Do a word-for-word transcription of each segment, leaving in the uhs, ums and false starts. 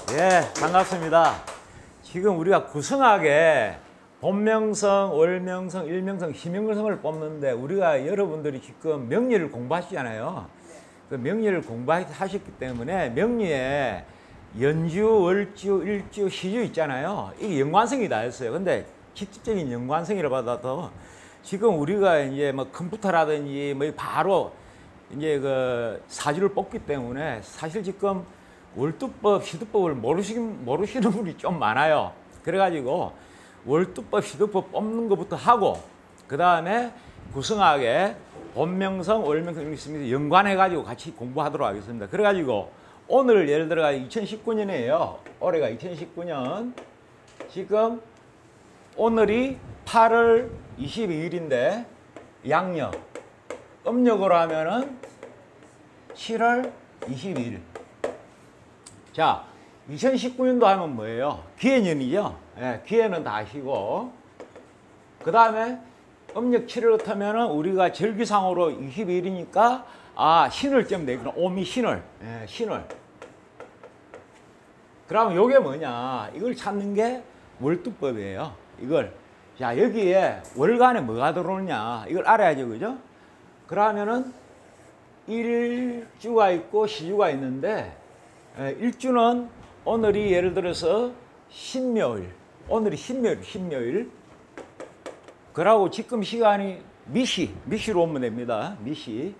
예, 반갑습니다. 지금 우리가 구성하게 본명성, 월명성, 일명성, 희명성을 뽑는데 우리가 여러분들이 지금 명리를 공부하시잖아요. 그 명리를 공부하셨기 때문에 명리에 연주, 월주, 일주, 시주 있잖아요. 이게 연관성이 다 있어요. 근데 직접적인 연관성이라 받아도 지금 우리가 이제 뭐 컴퓨터라든지 뭐 바로 이제 그 사주를 뽑기 때문에 사실 지금 월두법, 시두법을 모르시는, 모르시는 분이 좀 많아요. 그래가지고 월두법, 시두법 뽑는 것부터 하고 그 다음에 구성하게 본명성, 월명성 이런 게 있습니다. 연관해가지고 같이 공부하도록 하겠습니다. 그래가지고 오늘 예를 들어 이천십구 년이에요. 올해가 이천십구 년. 지금 오늘이 팔월 이십이일인데 양력. 음력으로 하면은 칠월 이십이일. 자, 이천십구 년도 하면 뭐예요? 기해년이죠. 예, 기해는 다 아시고. 그 다음에 음력 칠월 같으면은 우리가 절기상으로 이십이일이니까 아, 신월쯤 되구나. 오미 신월. 예, 신월. 그러면 요게 뭐냐? 이걸 찾는 게 월두법이에요. 이걸. 자, 여기에 월간에 뭐가 들어오느냐? 이걸 알아야죠. 그죠? 그러면은 일주가 있고 시주가 있는데 일주는 오늘이 예를 들어서 신묘일. 오늘이 신묘일, 신묘일. 그러고 지금 시간이 미시, 미시로 오면 됩니다. 미시.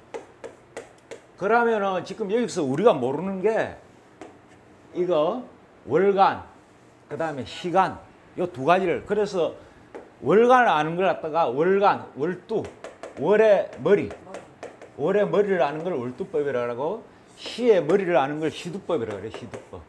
그러면은 지금 여기서 우리가 모르는 게 이거 월간, 그 다음에 시간, 요 두 가지를. 그래서 월간을 아는 걸 갖다가 월간, 월두, 월의 머리, 월의 머리를 아는 걸 월두법이라고 하고 시의 머리를 아는 걸 시두법이라고 그래, 시두법.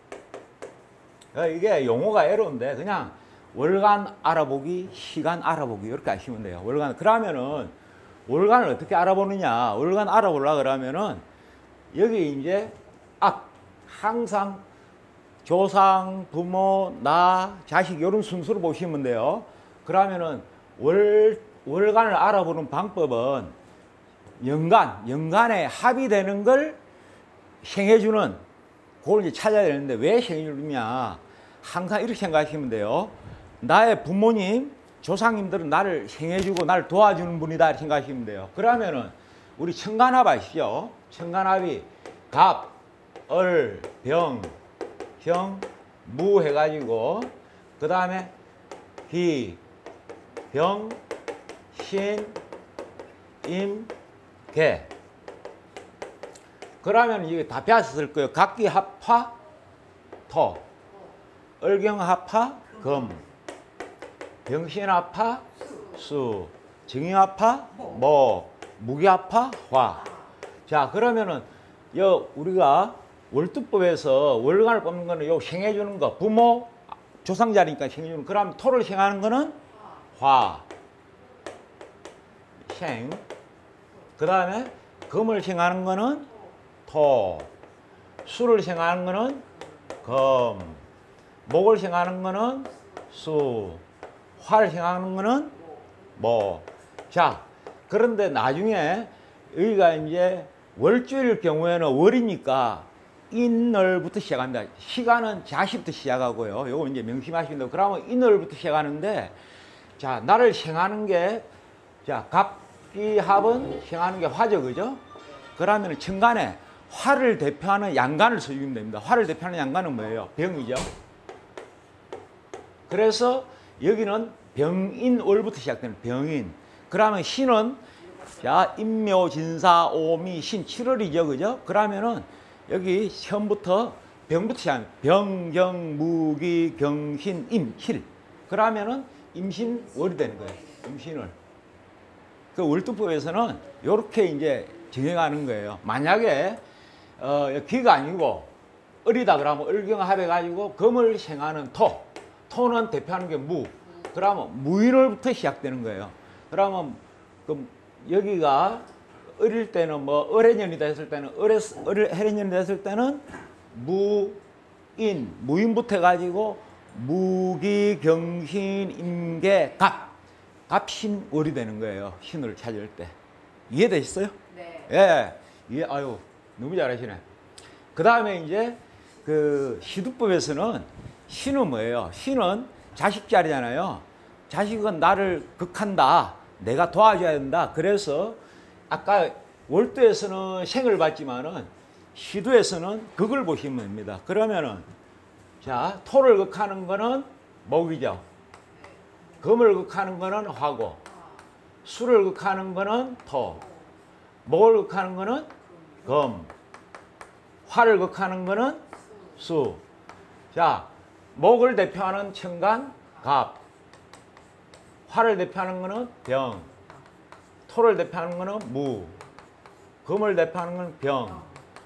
이게 용어가 애로운데 그냥 월간 알아보기, 시간 알아보기 이렇게 하시면 돼요. 월간. 그러면은 월간을 어떻게 알아보느냐? 월간 알아보려고 그러면은 여기 이제 악, 항상 조상, 부모, 나, 자식 이런 순서로 보시면 돼요. 그러면은 월, 월간을 알아보는 방법은 연간, 연간에 합의되는 걸 생해주는 그걸 이제 찾아야 되는데 왜 생해주느냐? 항상 이렇게 생각하시면 돼요. 나의 부모님, 조상님들은 나를 생해주고 나를 도와주는 분이다 이렇게 생각하시면 돼요. 그러면은 우리 천간합 아시죠? 천간합이 갑, 을, 병, 형, 무 해가지고 그 다음에 기, 병, 신, 임, 개. 그러면 이게 다 배웠을 거예요. 각기 합화, 토, 을경 합화, 금, 병신 합화, 수, 증인 합화, 목, 무기 합화, 화. 자, 그러면은 요 우리가 월두법에서 월간을 뽑는 거는 요 생해주는 거, 부모, 조상자리니까 생해주는. 그럼 토를 생하는 거는 화, 생. 그 다음에 금을 생하는 거는 토, 수를 생하는 거는 금, 목을 생하는 거는 수, 화를 생하는 거는 목. 자, 그런데 나중에 여기가 이제 월주일 경우에는 월이니까 인월부터 시작합니다. 시간은 자시부터 시작하고요. 요거 이제 명심하시면 돼요. 그러면 인월부터 시작하는데, 자, 나를 생하는 게, 자, 갑기합은 생하는 게 화죠, 그죠? 그러면 천간에 화를 대표하는 양간을 써주면 됩니다. 화를 대표하는 양간은 뭐예요? 병이죠. 그래서 여기는 병인월부터 시작되는 병인. 그러면 신은 자, 임묘, 진사, 오미, 신, 칠월이죠, 그죠? 그러면은 여기 현부터 병부터 시작합니다. 병, 경, 무기, 경신, 임, 실. 그러면은 임신월이 되는 거예요. 임신월. 그 월두법에서는 이렇게 이제 정해가는 거예요. 만약에 어, 기가 아니고 을이다 그러면 을경합해 가지고 금을 생하는 토. 토는 대표하는 게 무. 그러면 무인월부터 시작되는 거예요. 그러면 그 여기가 을일 때는 뭐 을해년이다 했을 때는 을해 해년이다 했을 때는 무인 무인부터 해가지고 무기 경신 임계 갑 갑신월이 되는 거예요. 신을 찾을 때. 이해되셨어요? 네. 예. 예. 아유 너무 잘하시네. 그 다음에 이제 그 시두법에서는 신은 뭐예요? 신은 자식 자리잖아요. 자식은 나를 극한다. 내가 도와줘야 된다. 그래서 아까 월두에서는 생을 받지만은 시두에서는 극을 보시면 됩니다. 그러면은 자, 토를 극하는 거는 목이죠. 금을 극하는 거는 화고, 수를 극하는 거는 토, 목을 극하는 거는 금, 화를 극하는 거는 수. 자, 목을 대표하는 천간, 갑, 화를 대표하는 거는 병, 토를 대표하는 거는 무, 금을 대표하는 거는 병,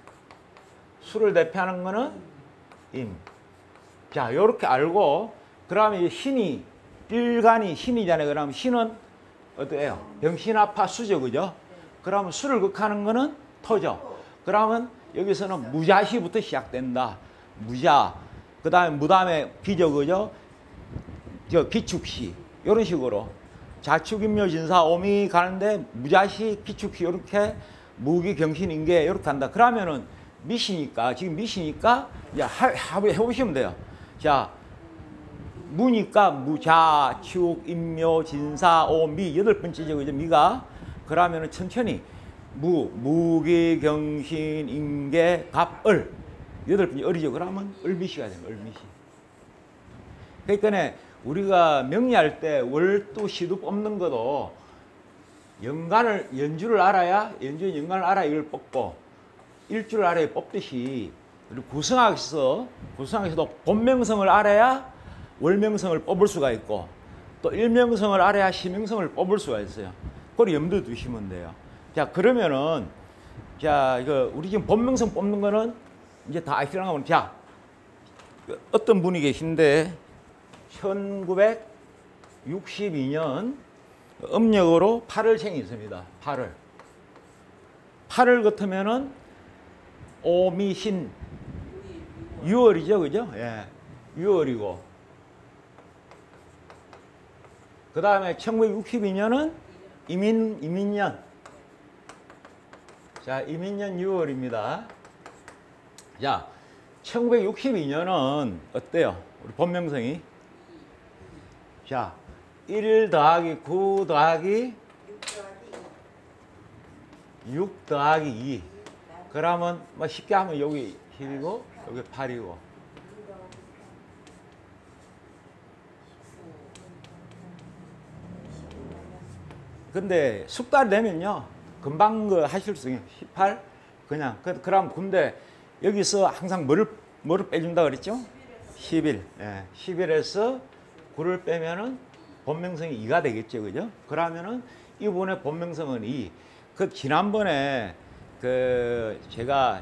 수를 대표하는 거는 임. 자, 요렇게 알고, 그러면 신이, 일간이 신이잖아요. 그러면 신은 어때요? 병신아파 수죠, 그죠? 그러면 수를 극하는 거는 토죠. 그러면 여기서는 무자시부터 시작된다. 무자. 그 다음에 무다음에 비죠, 그죠? 저 기축시. 이런 식으로. 자축인묘 진사 오미 가는데 무자시, 기축시 이렇게 무기 경신 인계 이렇게 한다. 그러면은 미시니까 지금 미시니까 이제 해보시면 돼요. 자, 무니까 무자, 축, 인묘, 진사, 오미 여덟 번째죠, 그죠? 미가. 그러면은 천천히 무, 무기, 경신, 인계, 갑, 을 여덟 번째 을이죠. 그러면 을미시가 되는 거예요. 을미시. 그러니까 우리가 명리할 때 월두 시두 뽑는 것도 연간을 연주를 알아야 연주 연간을 알아야 이걸 뽑고 일주를 알아야 뽑듯이 그리고 구성학에서 구성학에서도 본명성을 알아야 월명성을 뽑을 수가 있고 또 일명성을 알아야 시명성을 뽑을 수가 있어요. 그걸 염두에 두시면 돼요. 자, 그러면은 자, 이거 우리 지금 본명성 뽑는 거는 이제 다 아시려나 보면 자, 어떤 분이 계신데 천구백육십이 년 음력으로 팔월생이 있습니다. 팔월. 팔월 같으면은 오미신 유월이죠, 그죠? 예, 유월이고. 그 다음에 천구백육십이 년은 이민, 이민년. 자, 이민년 유월입니다. 자, 천구백육십이 년은 어때요? 우리 본명성이. 자, 일 더하기 구 더하기 육 더하기 이. 그러면 뭐 쉽게 하면 여기 십이고 여기 팔이고. 근데 숙달 되면요 금방 그 하실 수 있어요. 십팔 그냥 그, 그럼 근데 여기서 항상 뭐를 뭐를 빼준다 그랬죠? 십일. 예, 십일에서 구를 빼면은 본명성이 이가 되겠죠, 그죠? 그러면은 이분의 본명성은 이. 그 지난번에 그 제가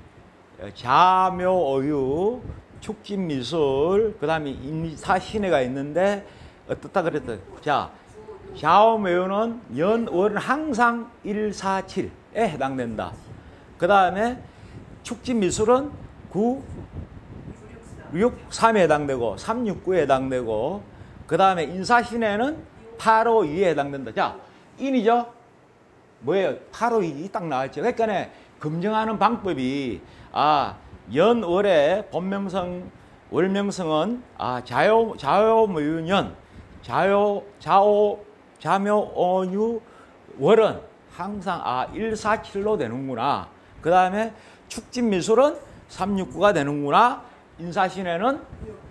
자묘어유, 축진미술, 그 다음에 인사신해가 있는데 어떻다 그랬다. 자, 자오묘유는 연월은 항상 일, 사, 칠에 해당된다. 그 다음에 축진미술은 구, 육, 삼에 해당되고 삼, 육, 구에 해당되고 그 다음에 인사신해는 팔, 오, 이에 해당된다. 자, 인이죠? 뭐예요? 팔, 오, 이 딱 나왔죠. 그러니까 검증하는 방법이 아, 연월의 본명성, 월명성은 아, 자요, 자요묘유년, 자요, 자오, 자묘오유, 월은 항상 아, 일, 사, 칠로 되는구나. 그 다음에 축진미술은 삼, 육, 구가 되는구나. 인사신해는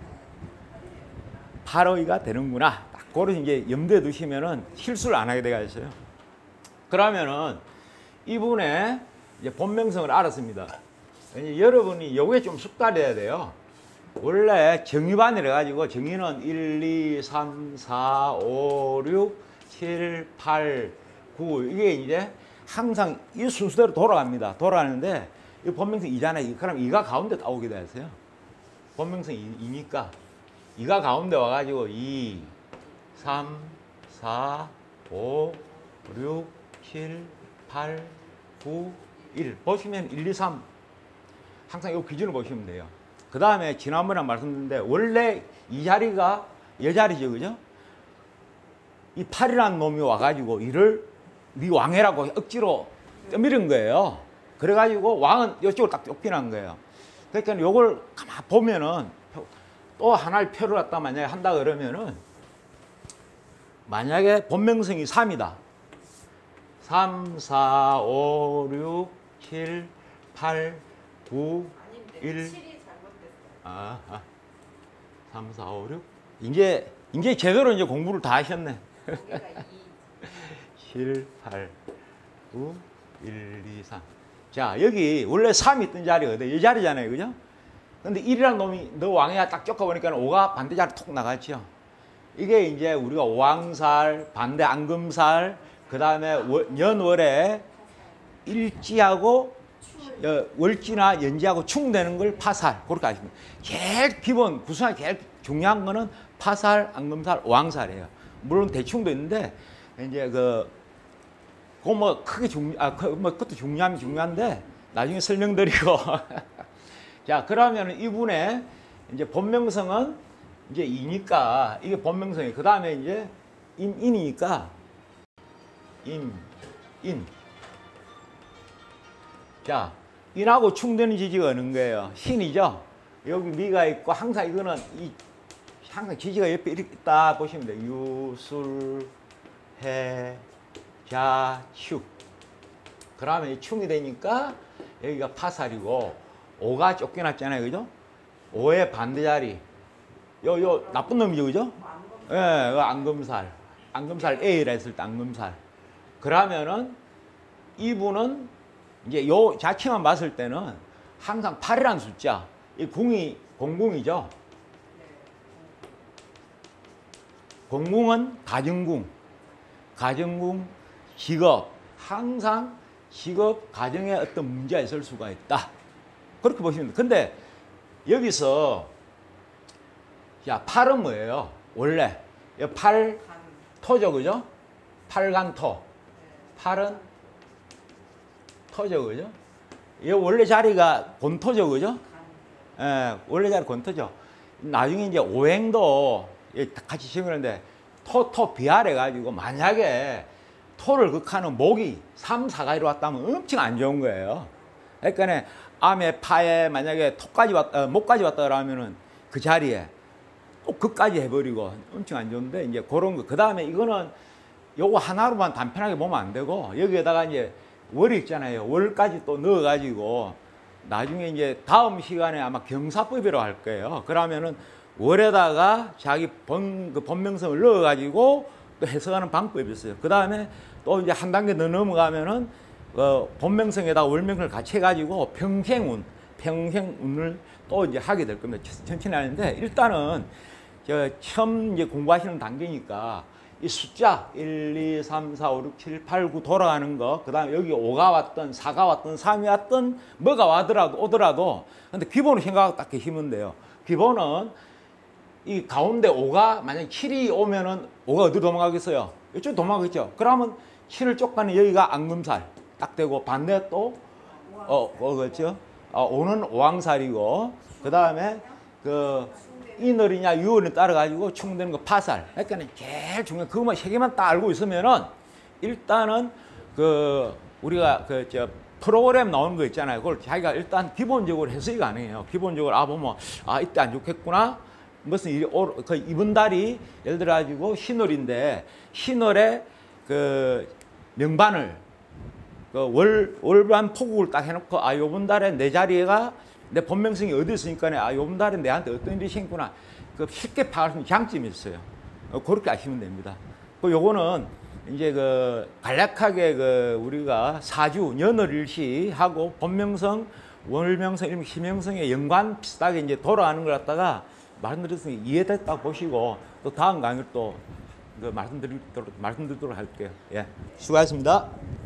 팔, 오, 이가 되는구나. 딱 그걸 이제 염두에 두시면은 실수를 안 하게 되가 있어요. 그러면은 이분의 이제 본명성을 알았습니다. 여러분이 요게 좀 숙달해야 돼요. 원래 정의반이라 가지고 정의는 일, 이, 삼, 사, 오, 육, 칠, 팔, 구 이게 이제 항상 이 순서대로 돌아갑니다. 돌아가는데 이 본명성 이잖아요. 그럼 이가 가운데 나오게 되었어요. 본명성 이니까 이가 가운데 와가지고 이, 삼, 사, 오, 육, 칠, 팔, 구, 일 보시면 일, 이, 삼 항상 이 기준을 보시면 돼요. 그 다음에 지난번에 말씀드렸는데 원래 이 자리가 여자리죠, 그죠? 이 팔이라는 놈이 와가지고 이를 네 왕해라고 억지로 떠밀은 거예요. 그래가지고 왕은 이쪽으로 딱 쫓겨난 거예요. 그러니까 요걸 가만 보면은 또 하나의 표를 갖다 만약에 한다 그러면은 만약에 본명성이 삼이다. 삼, 사, 오, 육, 칠, 팔, 구, 일. 아, 아. 삼, 사, 오, 육. 이제, 이제 제대로 이제 공부를 다 하셨네. 칠, 팔, 구, 일, 이, 삼. 자, 여기 원래 삼이 있던 자리거든. 이 자리잖아요. 그죠? 근데 일이라는 놈이 너 왕이야 딱 쫓아보니까 오가 반대 자리 톡 나갔죠. 이게 이제 우리가 오왕살, 반대 앙금살, 그 다음에 연월에 일지하고 월지나 연지하고 충되는 걸 파살. 그렇게 아시면 제일 기본, 구성이 제일 중요한 거는 파살, 앙금살, 오왕살이에요. 물론 대충도 있는데, 이제 그, 그거 뭐 크게 중, 아, 뭐 그것도 중요하면 중요한데, 나중에 설명드리고. 자, 그러면 이분의 이제 본명성은 이제 이니까, 이게 본명성이에요. 그 다음에 이제 인, 인이니까, 인, 인. 자, 인하고 충되는 지지가 어느 거예요? 신이죠? 여기 미가 있고, 항상 이거는, 이, 항상 지지가 옆에 이렇게 딱 보시면 돼요. 유술, 해, 자, 축. 그러면 충이 되니까, 여기가 파살이고, 오가 쫓겨났잖아요. 그죠? 오의 반대 자리. 요, 요, 나쁜 놈이죠. 그죠? 예, 네, 앙금살. 앙금살 A라 했을 때 앙금살. 그러면은, 이분은, 이제 요 자체만 봤을 때는 항상 팔이라는 숫자. 이 궁이, 공궁이죠. 공궁은 가정궁. 가정궁, 직업. 항상 직업, 가정에 어떤 문제가 있을 수가 있다. 그렇게 보시면 돼요. 근데 여기서 자, 팔은 뭐예요? 원래 팔 토죠, 그죠? 팔간토. 팔은 토죠, 그죠? 이 원래 자리가 곤토죠, 그죠? 예, 원래 자리 곤토죠. 나중에 이제 오행도 같이 시험하는데 토, 토 비할해 가지고 만약에 토를 극하는 목이 삼, 사가 이루었다면 엄청 안 좋은 거예요. 그러니까 암에 파에 만약에 토까지 왔다, 목까지 왔다 그러면은 그 자리에 또 그까지 해버리고 엄청 안 좋은데 이제 그런 거. 그 다음에 이거는 요거 하나로만 단편하게 보면 안 되고 여기에다가 이제 월이 있잖아요. 월까지 또 넣어가지고 나중에 이제 다음 시간에 아마 경사법이라고 할 거예요. 그러면은 월에다가 자기 본, 그 본명성을 넣어가지고 또 해석하는 방법이 있어요. 그 다음에 또 이제 한 단계 더 넘어가면은 어, 본명성에다가 월명성을 같이 해가지고 평생운, 평생운을 또 이제 하게 될 겁니다. 천천히 하는데 일단은 저 처음 이제 공부하시는 단계니까 이 숫자 일, 이, 삼, 사, 오, 육, 칠, 팔, 구 돌아가는 거, 그 다음에 여기 오가 왔던, 사가 왔던, 삼이 왔던, 뭐가 와더라도, 오더라도, 근데 기본을 생각하고 딱 계시면 돼요. 기본은 이 가운데 오가, 만약에 칠이 오면은 오가 어디로 도망가겠어요? 이쪽 도망가겠죠? 그러면 칠을 쫓가는 여기가 앙금살 딱 되고, 반대 또, 어, 어, 그렇죠? 어, 오는 오왕살이고, 그 다음에 그, 인월이냐 유월이 따라가지고 충되는 거 파살. 그러니까 제일 중요한 그것만 세 개만 딱 알고 있으면은 일단은 그 우리가 그 저 프로그램 나오는 거 있잖아요. 그걸 자기가 일단 기본적으로 해석이 가능해요. 기본적으로 아 보면 아 이때 안 좋겠구나. 무슨 일이 오, 그 이번 달이 예를 들어 가지고 신월인데 신월에 그 명반을 그 월 월반 포국을 딱 해놓고 아 요번 달에 내 자리가 내 본명성이 어디 있으니까 아 요번 달에 내한테 어떤 일이 생기구나 그 쉽게 파악할 수 있는 장점이 있어요. 어, 그렇게 아시면 됩니다. 그 요거는 이제 그 간략하게 그 우리가 사주 연월일시 하고 본명성, 월명성, 일명 희명성의 연관 비슷하게 이제 돌아가는 걸 갖다가 말씀드렸으니 이해됐다 보시고 또 다음 강의를 또 그 말씀드리도록 말씀드리도록 할게요. 예, 수고하셨습니다.